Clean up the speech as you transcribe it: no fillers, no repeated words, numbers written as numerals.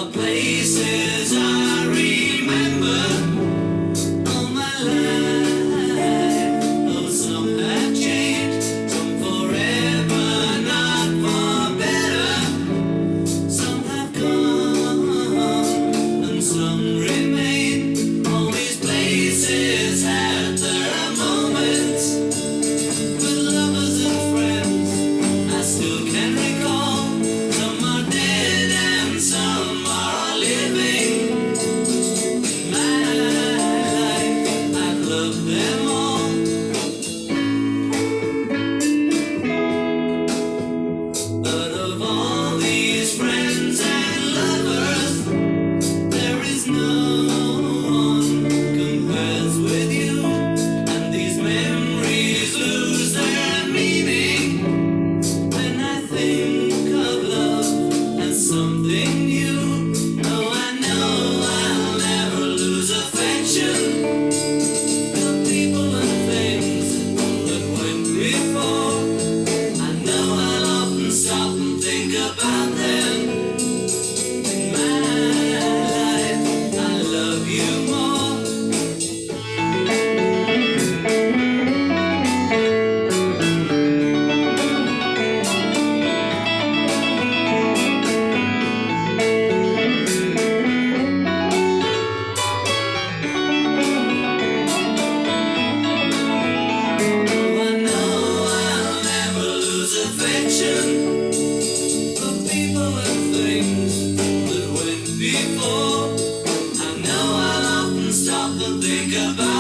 the places I remember all my life. Though some have changed, some forever, not for better. Some have gone and some remain. All these places had their moments with lovers and friends I still can recall. Some are dead and some are living. In my life, I've loved them all. But of all these friends and lovers, there is no one compares with you. And these memories lose their meaning when I think of love and something new. Oh, I know I'll never lose affection for people and things that went before. I know I'll often stop and think about them. In my life, I love you more. I know I'll never lose affection for people and things that went before. I know I'll often stop and think about